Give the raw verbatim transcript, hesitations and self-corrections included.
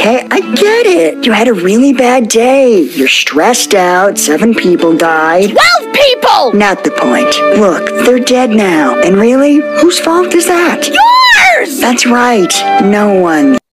okay? I get it. You had a really bad day. You're stressed out. Seven people died. Twelve people! Not the point. Look, they're dead now. And really, whose fault is that? Yours! That's right. No one.